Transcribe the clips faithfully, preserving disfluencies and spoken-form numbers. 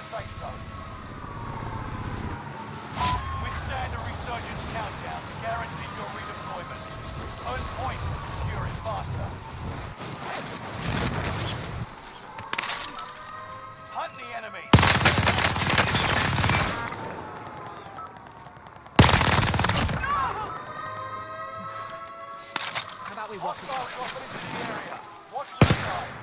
the safe zone. Withstand a resurgence countdown to guarantee your redeployment. Earn points to secure it faster. Hunt the enemy. How about we watch this? Hostiles dropping into the area. Watch the skies.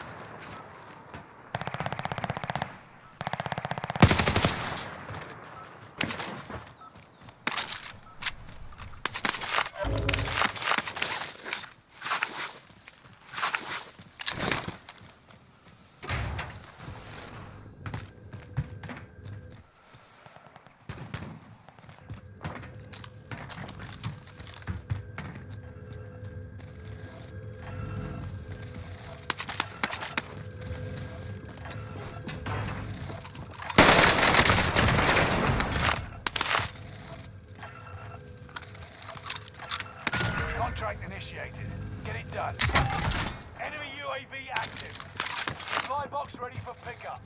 Contract initiated. Get it done. Enemy U A V active. Supply box ready for pickup.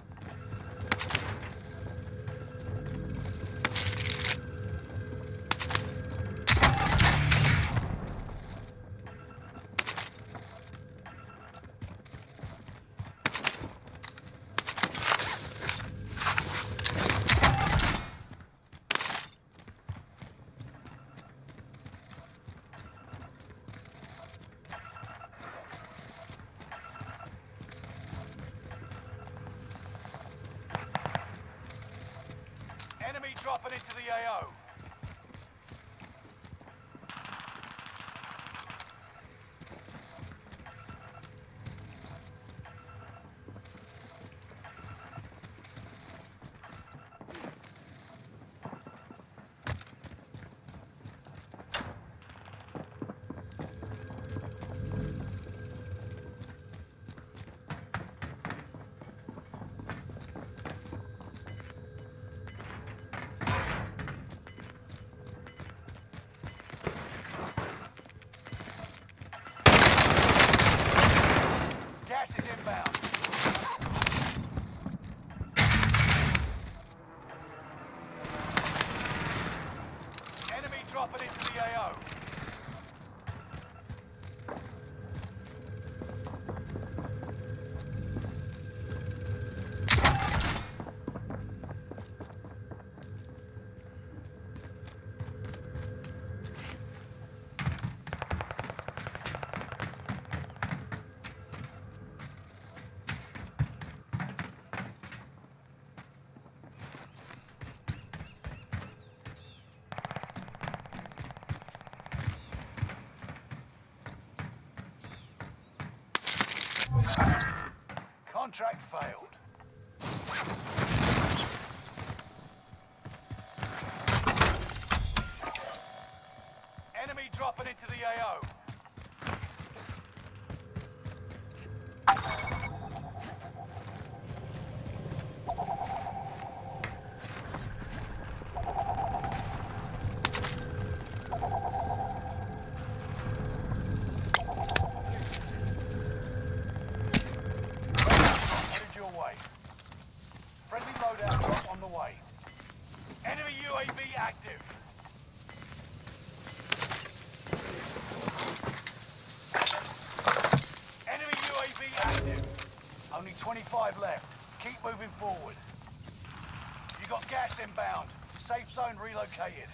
Enemy dropping into the A O. Gas is inbound. Enemy dropping into the A O. Contract failed. Enemy dropping into the A O. Friendly loadout drop on the way. Enemy U A V active. Enemy U A V active. Only twenty-five left. Keep moving forward. You got gas inbound. Safe zone relocated.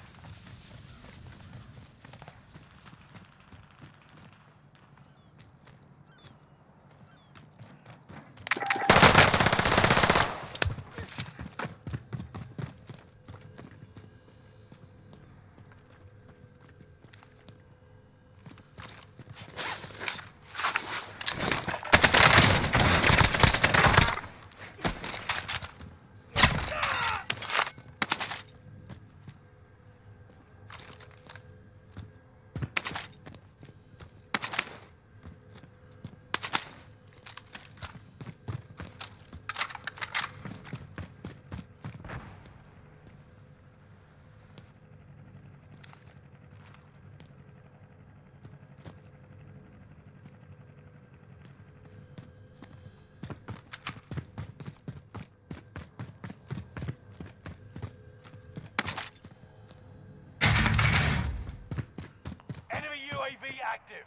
V active.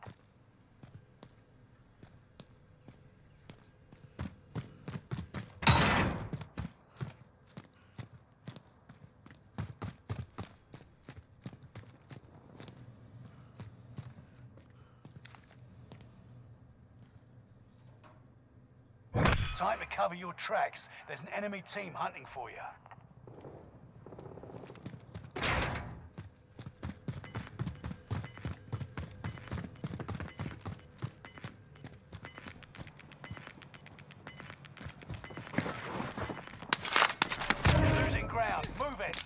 Time to cover your tracks. There's an enemy team hunting for you. Losing ground. Move it.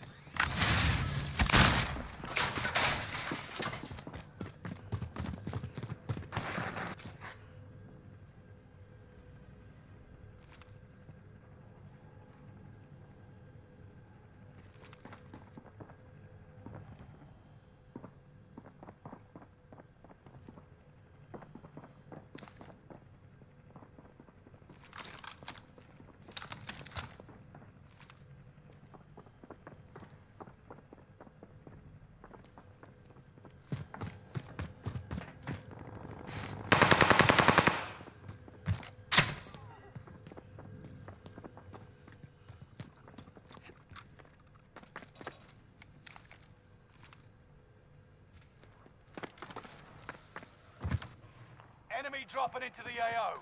Enemy dropping into the A O.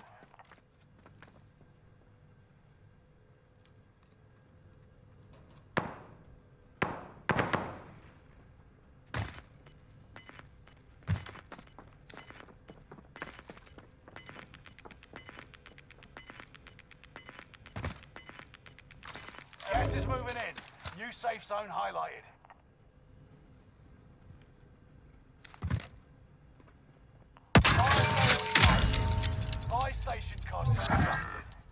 Gas is moving in. New safe zone highlighted. Buy station costs are adjusted.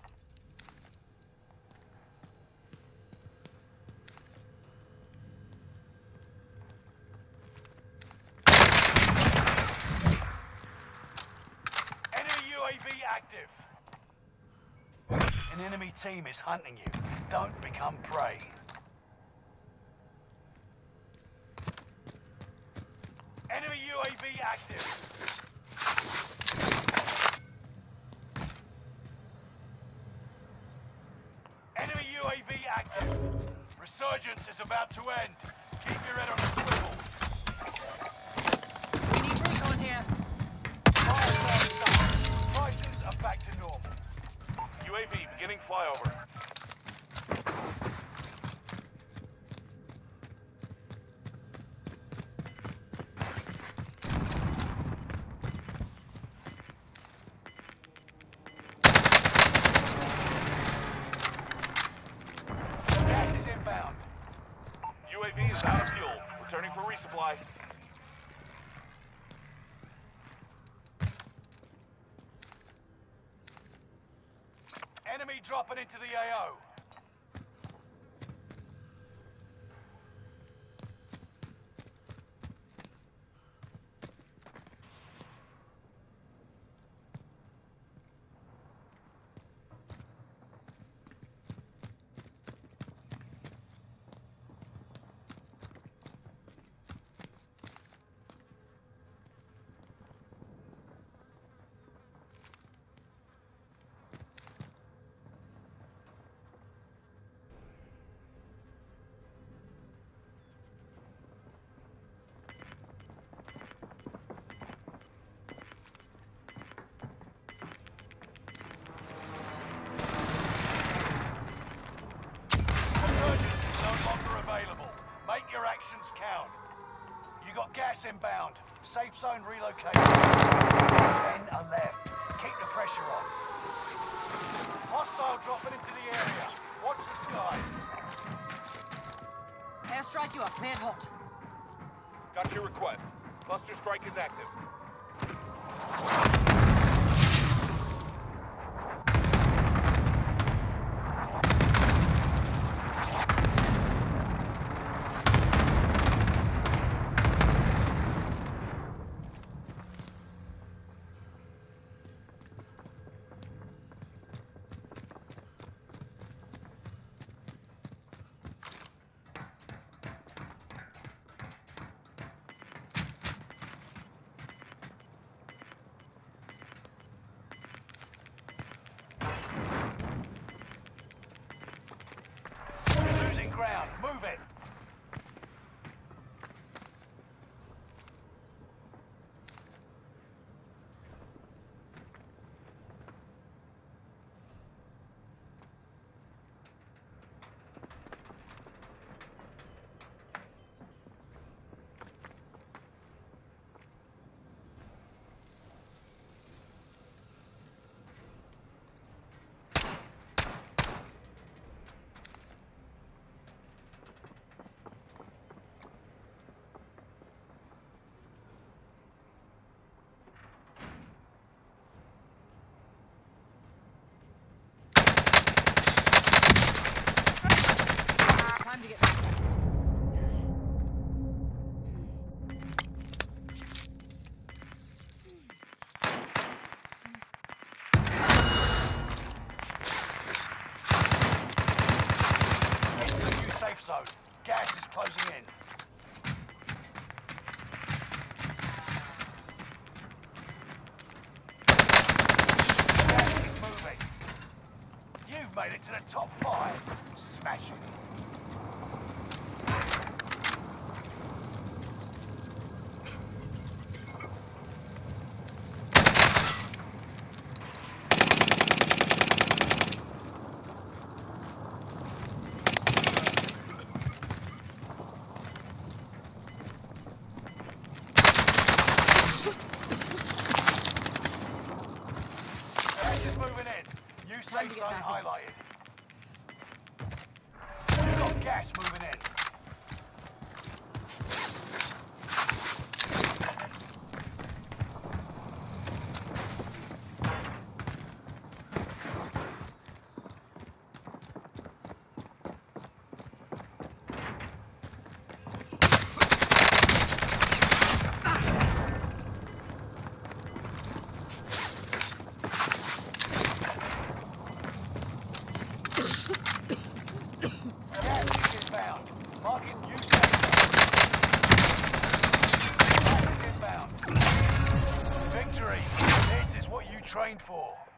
Enemy U A V active. An enemy team is hunting you. Don't become prey. Enemy U A V active. Enemy U A V active. Resurgence is about to end. Keep your head on a swivel. We need recon here. Fire sales done. Prices are back to normal. U A V beginning flyover. Gas is inbound. U A V is out of fuel. Returning for resupply. Enemy dropping into the A O. Actions count. You got gas inbound. Safe zone relocated. Ten are left. Keep the pressure on. Hostile dropping into the area. Watch the skies. Airstrike, you are cleared hot. Got your request. Cluster strike is active. closing in. Gas is moving. You've made it to the top five. Smash it. Gas is moving in. New safe zone highlighted. You've got gas moving in. Gas is inbound. Marking new safe zone. Gas is inbound. Victory. This is what you trained for.